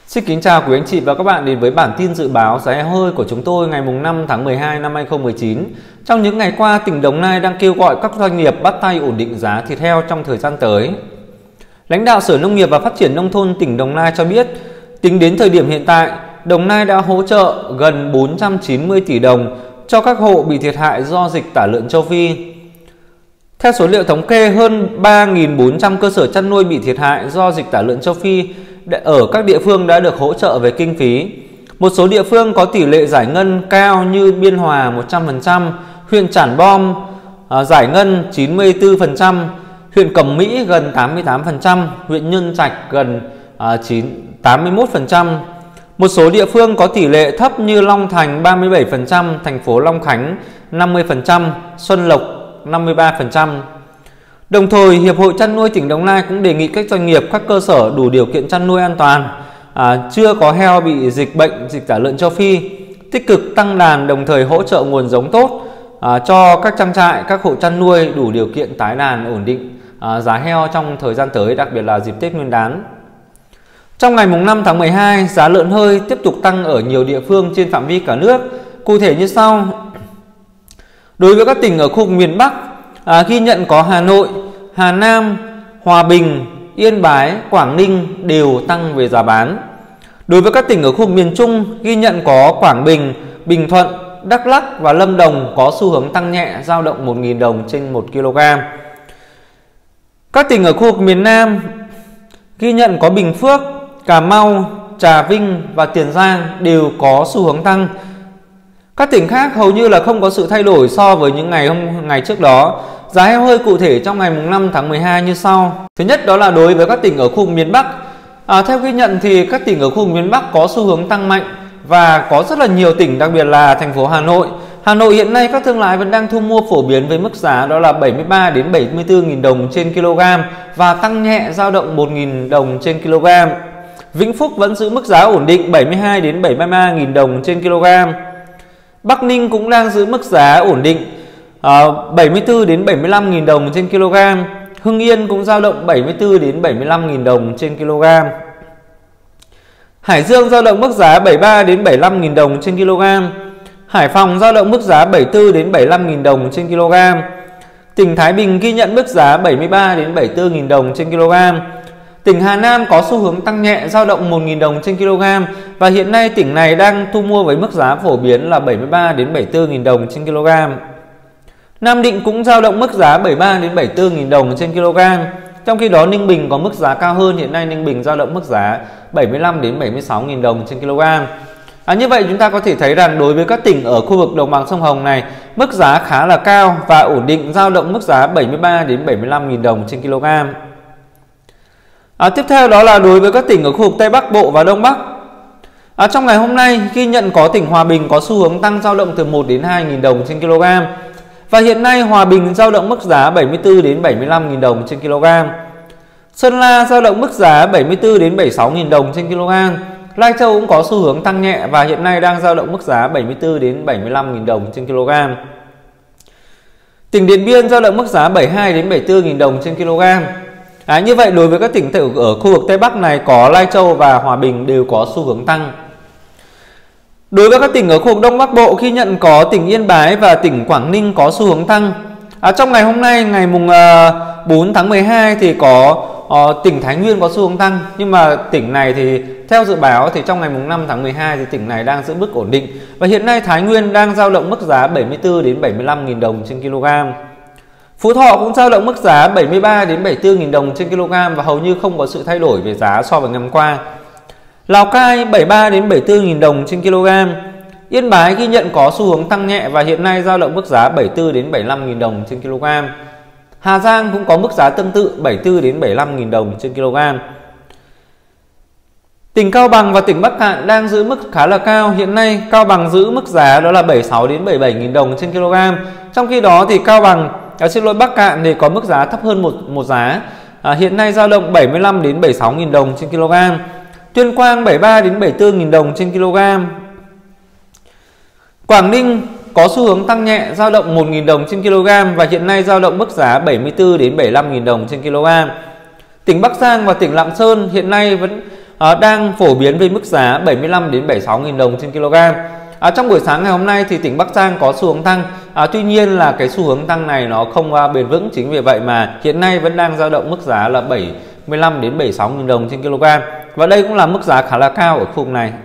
Xin kính chào quý anh chị và các bạn đến với bản tin dự báo giá heo hơi của chúng tôi ngày 5 tháng 12 năm 2019. Trong những ngày qua, tỉnh Đồng Nai đang kêu gọi các doanh nghiệp bắt tay ổn định giá thịt heo trong thời gian tới. Lãnh đạo Sở Nông nghiệp và Phát triển Nông thôn tỉnh Đồng Nai cho biết, tính đến thời điểm hiện tại, Đồng Nai đã hỗ trợ gần 490 tỷ đồng cho các hộ bị thiệt hại do dịch tả lợn châu Phi. Theo số liệu thống kê, hơn 3.400 cơ sở chăn nuôi bị thiệt hại do dịch tả lợn châu Phi ở các địa phương đã được hỗ trợ về kinh phí. Một số địa phương có tỷ lệ giải ngân cao như Biên Hòa 100%, huyện Trảng Bom giải ngân 94%, huyện Cẩm Mỹ gần 88%, huyện Nhân Trạch gần 81%. Một số địa phương có tỷ lệ thấp như Long Thành 37%, thành phố Long Khánh 50%, Xuân Lộc 53%. Đồng thời, Hiệp hội Chăn nuôi tỉnh Đồng Nai cũng đề nghị các doanh nghiệp, các cơ sở đủ điều kiện chăn nuôi an toàn, chưa có heo bị dịch bệnh, dịch tả lợn châu Phi, tích cực tăng đàn, đồng thời hỗ trợ nguồn giống tốt cho các trang trại, các hộ chăn nuôi đủ điều kiện tái đàn ổn định giá heo trong thời gian tới, đặc biệt là dịp Tết Nguyên đán. Trong ngày 5 tháng 12, giá lợn hơi tiếp tục tăng ở nhiều địa phương trên phạm vi cả nước. Cụ thể như sau. Đối với các tỉnh ở khu vực miền Bắc, ghi nhận có Hà Nội, Hà Nam, Hòa Bình, Yên Bái, Quảng Ninh đều tăng về giá bán. Đối với các tỉnh ở khu vực miền Trung, ghi nhận có Quảng Bình, Bình Thuận, Đắk Lắk và Lâm Đồng có xu hướng tăng nhẹ, dao động 1.000 đồng trên 1 kg. Các tỉnh ở khu vực miền Nam ghi nhận có Bình Phước, Cà Mau, Trà Vinh và Tiền Giang đều có xu hướng tăng. Các tỉnh khác hầu như là không có sự thay đổi so với những ngày trước đó. Giá heo hơi cụ thể trong ngày 5 tháng 12 như sau. Thứ nhất đó là đối với các tỉnh ở khu vực miền Bắc. Theo ghi nhận thì các tỉnh ở khu vực miền Bắc có xu hướng tăng mạnh và có rất là nhiều tỉnh, đặc biệt là thành phố Hà Nội. Hà Nội hiện nay các thương lái vẫn đang thu mua phổ biến với mức giá đó là 73 đến 74.000 đồng trên kg và tăng nhẹ, dao động 1.000 đồng trên kg. Vĩnh Phúc vẫn giữ mức giá ổn định 72 đến 73.000 đồng trên kg. Bắc Ninh cũng đang giữ mức giá ổn định 74 đến 75.000 đồng trên kg. Hưng Yên cũng dao động 74 đến 75.000 đồng trên kg. Hải Dương dao động mức giá 73 đến 75.000 đồng trên kg. Hải Phòng dao động mức giá 74 đến 75.000 đồng trên kg. Tỉnh Thái Bình ghi nhận mức giá 73 đến 74.000 đồng trên kg. Tỉnh Hà Nam có xu hướng tăng nhẹ, dao động 1.000 đồng trên kg và hiện nay tỉnh này đang thu mua với mức giá phổ biến là 73 đến 74.000 đồng trên kg. Nam Định cũng dao động mức giá 73 đến 74.000 đồng trên kg. Trong khi đó Ninh Bình có mức giá cao hơn, hiện nay Ninh Bình dao động mức giá 75 đến 76.000 đồng trên kg. Như vậy chúng ta có thể thấy rằng đối với các tỉnh ở khu vực đồng bằng sông Hồng này, mức giá khá là cao và ổn định, dao động mức giá 73 đến 75.000 đồng trên kg. Tiếp theo đó là đối với các tỉnh ở khu vực Tây Bắc Bộ và Đông Bắc. Trong ngày hôm nay ghi nhận có tỉnh Hòa Bình có xu hướng tăng, dao động từ 1 đến 2.000 đồng trên kg. Và hiện nay Hòa Bình dao động mức giá 74 đến 75.000 đồng trên kg. Sơn La dao động mức giá 74 đến 76.000 đồng trên kg. Lai Châu cũng có xu hướng tăng nhẹ và hiện nay đang dao động mức giá 74 đến 75.000 đồng trên kg. Tỉnh Điện Biên dao động mức giá 72 đến 74.000 đồng trên kg. Như vậy đối với các tỉnh ở khu vực Tây Bắc này có Lai Châu và Hòa Bình đều có xu hướng tăng. Đối với các tỉnh ở khu vực Đông Bắc Bộ ghi nhận có tỉnh Yên Bái và tỉnh Quảng Ninh có xu hướng tăng. Trong ngày hôm nay ngày 4 tháng 12 thì có tỉnh Thái Nguyên có xu hướng tăng, nhưng mà tỉnh này thì theo dự báo thì trong ngày 5 tháng 12 thì tỉnh này đang giữ mức ổn định và hiện nay Thái Nguyên đang dao động mức giá 74 đến 75.000 đồng trên kg. Phú Thọ cũng dao động mức giá 73 đến 74.000 đồng trên kg và hầu như không có sự thay đổi về giá so với ngày hôm qua. Lào Cai 73 đến 74.000 đồng trên kg. Yên Bái ghi nhận có xu hướng tăng nhẹ và hiện nay dao động mức giá 74 đến 75.000 đồng trên kg. Hà Giang cũng có mức giá tương tự 74 đến 75.000 đồng trên kg. Tỉnh Cao Bằng và tỉnh Bắc Kạn đang giữ mức khá là cao. Hiện nay Cao Bằng giữ mức giá đó là 76 đến 77.000 đồng trên kg. Trong khi đó thì Bắc Kạn thì có mức giá thấp hơn một giá. Hiện nay dao động 75 đến 76.000 đồng trên kg. Tuyên Quang 73 đến 74.000 đồng trên kg. Quảng Ninh có xu hướng tăng nhẹ, dao động 1.000 đồng trên kg và hiện nay dao động mức giá 74 đến 75.000 đồng trên kg. Tỉnh Bắc Giang và tỉnh Lạng Sơn hiện nay vẫn đang phổ biến với mức giá 75 đến 76.000 đồng trên kg. Trong buổi sáng ngày hôm nay thì tỉnh Bắc Giang có xu hướng tăng, tuy nhiên là cái xu hướng tăng này nó không bền vững, chính vì vậy mà hiện nay vẫn đang dao động mức giá là 75 đến 76.000 đồng trên kg, và đây cũng là mức giá khá là cao ở khu vực này.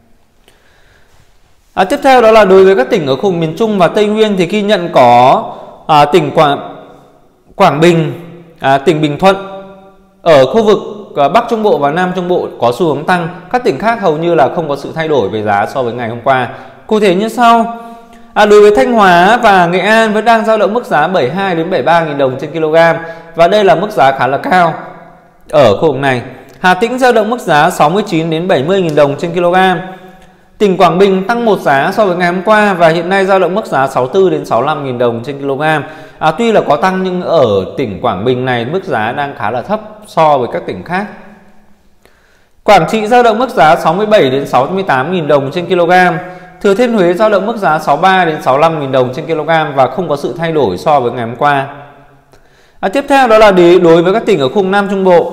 Tiếp theo đó là đối với các tỉnh ở khu vực miền Trung và Tây Nguyên thì ghi nhận có tỉnh Quảng Bình, tỉnh Bình Thuận. Ở khu vực Bắc Trung Bộ và Nam Trung Bộ có xu hướng tăng, các tỉnh khác hầu như là không có sự thay đổi về giá so với ngày hôm qua. Cụ thể như sau. Đối với Thanh Hóa và Nghệ An vẫn đang dao động mức giá 72 đến 73.000 đồng trên kg, và đây là mức giá khá là cao ở khu vực này. Hà Tĩnh dao động mức giá 69 đến 70.000 đồng trên kg. Tỉnh Quảng Bình tăng một giá so với ngày hôm qua và hiện nay dao động mức giá 64 đến 65.000 đồng trên kg. Tuy là có tăng nhưng ở tỉnh Quảng Bình này mức giá đang khá là thấp so với các tỉnh khác. Quảng Trị dao động mức giá 67 đến 68.000 đồng trên kg. Thừa Thiên Huế dao động mức giá 63 đến 65.000 đồng trên kg và không có sự thay đổi so với ngày hôm qua. Tiếp theo đó là đối với các tỉnh ở khu Nam Trung Bộ.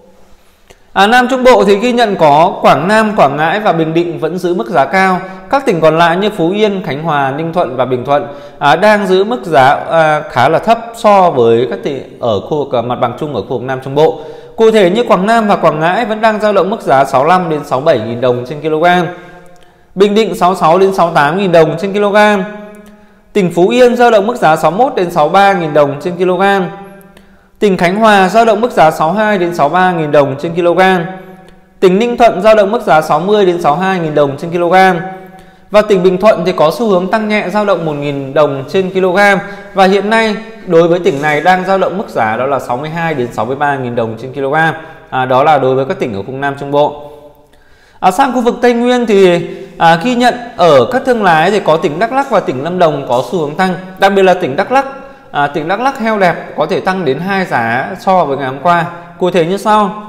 Nam Trung Bộ thì ghi nhận có Quảng Nam, Quảng Ngãi và Bình Định vẫn giữ mức giá cao. Các tỉnh còn lại như Phú Yên, Khánh Hòa, Ninh Thuận và Bình Thuận đang giữ mức giá khá là thấp so với các tỉnh ở khu vực mặt bằng chung ở khu vực Nam Trung Bộ. Cụ thể như Quảng Nam và Quảng Ngãi vẫn đang dao động mức giá 65 đến 67.000 đồng trên kg. Bình Định 66 đến 68.000 đồng trên kg. Tỉnh Phú Yên dao động mức giá 61 đến 63.000 đồng trên kg. Tỉnh Khánh Hòa dao động mức giá 62 đến 63.000 đồng trên kg. Tỉnh Ninh Thuận dao động mức giá 60 đến 62.000 đồng trên kg. Và tỉnh Bình Thuận thì có xu hướng tăng nhẹ dao động 1.000 đồng trên kg, và hiện nay đối với tỉnh này đang dao động mức giá đó là 62 đến 63.000 đồng trên kg. Đó là đối với các tỉnh ở vùng Nam Trung Bộ. Sang khu vực Tây Nguyên thì ghi nhận ở các thương lái thì có tỉnh Đắk Lắk và tỉnh Lâm Đồng có xu hướng tăng, đặc biệt là tỉnh Đắk Lắk. Tỉnh Đắk Lắk heo đẹp có thể tăng đến 2 giá so với ngày hôm qua. Cụ thể như sau.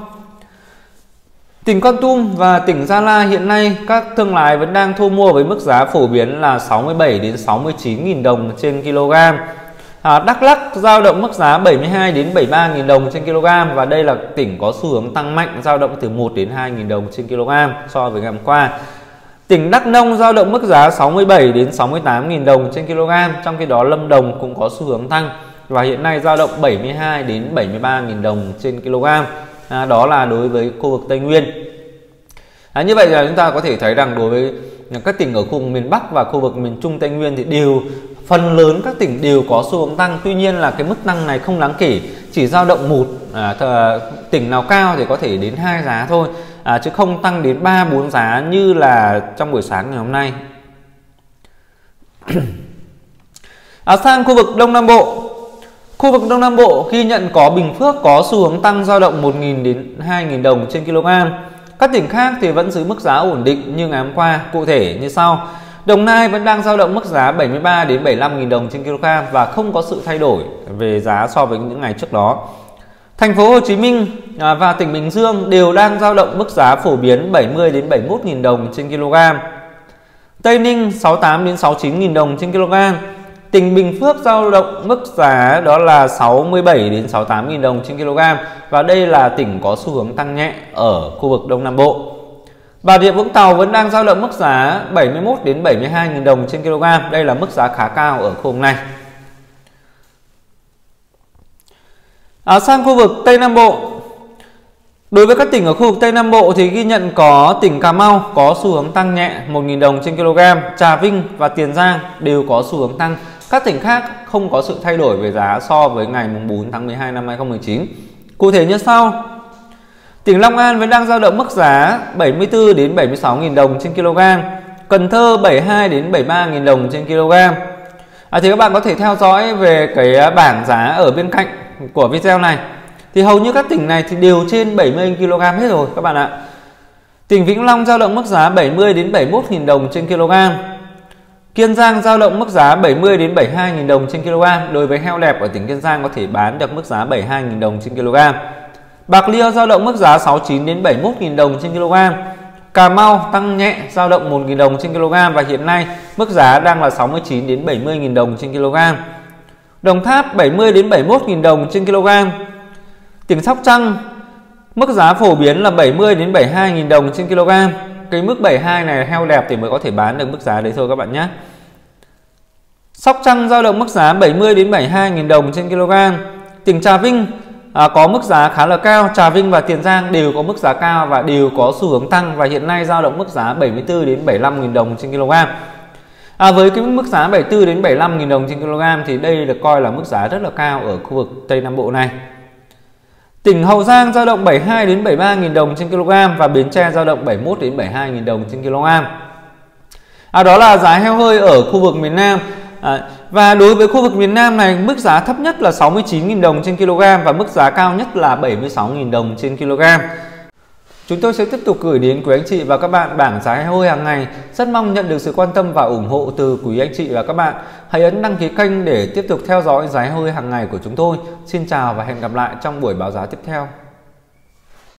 Tỉnh Kon Tum và tỉnh Gia Lai hiện nay các thương lái vẫn đang thu mua với mức giá phổ biến là 67 đến 69.000 đồng trên kg. Đắk Lắk dao động mức giá 72 đến 73.000 đồng trên kg, và đây là tỉnh có xu hướng tăng mạnh, dao động từ 1 đến 2.000 đồng trên kg so với ngày hôm qua. Tỉnh Đắk Nông dao động mức giá 67 đến 68.000 đồng trên kg, trong khi đó Lâm Đồng cũng có xu hướng tăng và hiện nay dao động 72 đến 73.000 đồng trên kg. Đó là đối với khu vực Tây Nguyên. Như vậy là chúng ta có thể thấy rằng đối với các tỉnh ở khu vực miền Bắc và khu vực miền Trung Tây Nguyên thì phần lớn các tỉnh đều có xu hướng tăng. Tuy nhiên là cái mức tăng này không đáng kể, chỉ dao động tỉnh nào cao thì có thể đến 2 giá thôi, chứ không tăng đến 3-4 giá như là trong buổi sáng ngày hôm nay. Sang khu vực Đông Nam Bộ. Khu vực Đông Nam Bộ ghi nhận có Bình Phước có xu hướng tăng dao động 1.000 đến 2.000 đồng trên kg. Các tỉnh khác thì vẫn giữ mức giá ổn định như ngày hôm qua, cụ thể như sau. Đồng Nai vẫn đang dao động mức giá 73 đến 75.000 đồng trên kg và không có sự thay đổi về giá so với những ngày trước đó. Thành phố Hồ Chí Minh và tỉnh Bình Dương đều đang dao động mức giá phổ biến 70 đến 71.000 đồng trên kg. Tây Ninh 68 đến 69.000 đồng trên kg. Tỉnh Bình Phước dao động mức giá đó là 67 đến 68.000 đồng trên kg, và đây là tỉnh có xu hướng tăng nhẹ ở khu vực Đông Nam Bộ. Bà Rịa Vũng Tàu vẫn đang dao động mức giá 71 đến 72.000 đồng trên kg. Đây là mức giá khá cao ở khu vực này. Sang khu vực Tây Nam Bộ. Đối với các tỉnh ở khu vực Tây Nam Bộ thì ghi nhận có tỉnh Cà Mau có xu hướng tăng nhẹ 1.000 đồng trên kg, Trà Vinh và Tiền Giang đều có xu hướng tăng. Các tỉnh khác không có sự thay đổi về giá so với ngày 4 tháng 12 năm 2019. Cụ thể như sau. Tỉnh Long An vẫn đang dao động mức giá 74 đến 76.000 đồng trên kg, Cần Thơ 72 đến 73.000 đồng trên kg. Thì các bạn có thể theo dõi về cái bảng giá ở bên cạnh của video này. Thì hầu như các tỉnh này thì đều trên 70 kg hết rồi các bạn ạ. Tỉnh Vĩnh Long dao động mức giá 70 đến 71.000 đồng trên kg. Kiên Giang dao động mức giá 70 đến 72.000 đồng trên kg. Đối với heo đẹp ở tỉnh Kiên Giang có thể bán được mức giá 72.000 đồng trên kg. Bạc Liêu dao động mức giá 69 đến 71.000 đồng trên kg. Cà Mau tăng nhẹ dao động 1.000 đồng trên kg và hiện nay mức giá đang là 69 đến 70.000 đồng trên kg. Đồng Tháp 70 đến 71.000 đồng trên kg. Tỉnh Sóc Trăng Mức giá phổ biến là 70 đến 72.000 đồng trên kg. Cái mức 72 này heo đẹp thì mới có thể bán được mức giá đấy thôi các bạn nhé. Sóc Trăng dao động mức giá 70 đến 72.000 đồng trên kg. Tỉnh Trà Vinh có mức giá khá là cao. Trà Vinh và Tiền Giang đều có mức giá cao và đều có xu hướng tăng, và hiện nay dao động mức giá 74 đến 75.000 đồng trên kg. Với cái mức giá 74 đến 75.000 đồng trên kg thì đây được coi là mức giá rất là cao ở khu vực Tây Nam Bộ này. Tỉnh Hậu Giang dao động 72 đến 73.000 đồng trên kg và Bến Tre dao động 71 đến 72.000 đồng trên kg. Đó là giá heo hơi ở khu vực miền Nam. Và đối với khu vực miền Nam này, mức giá thấp nhất là 69.000 đồng trên kg và mức giá cao nhất là 76.000 đồng trên kg. Chúng tôi sẽ tiếp tục gửi đến quý anh chị và các bạn bảng giá heo hơi hàng ngày. Rất mong nhận được sự quan tâm và ủng hộ từ quý anh chị và các bạn. Hãy ấn đăng ký kênh để tiếp tục theo dõi giá heo hơi hàng ngày của chúng tôi. Xin chào và hẹn gặp lại trong buổi báo giá tiếp theo.